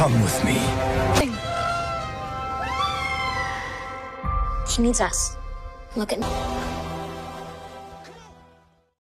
Come with me. He needs us. Look at me.